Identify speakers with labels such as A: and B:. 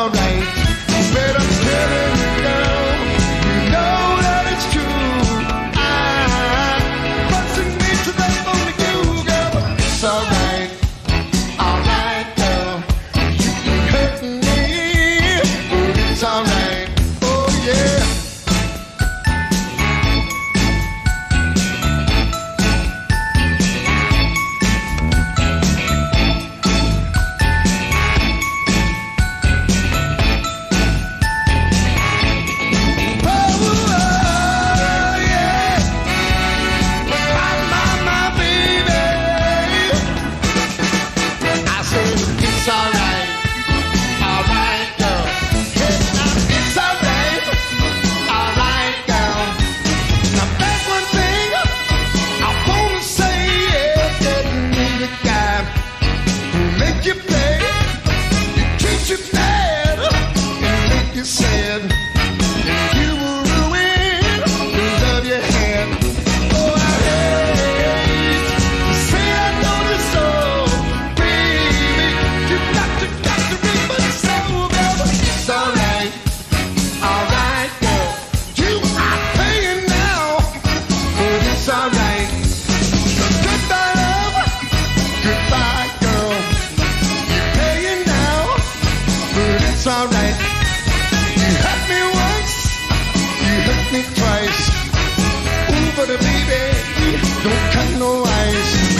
A: alright. But I'm telling you, girl, you know that it's true. I'm busting me to that phone to you, girl, but it's alright. Alright, girl, you can hurt me, but it's alright. Oh yeah. It's alright. You hurt me once, you hurt me twice. Ooh, but baby, don't cut no ice.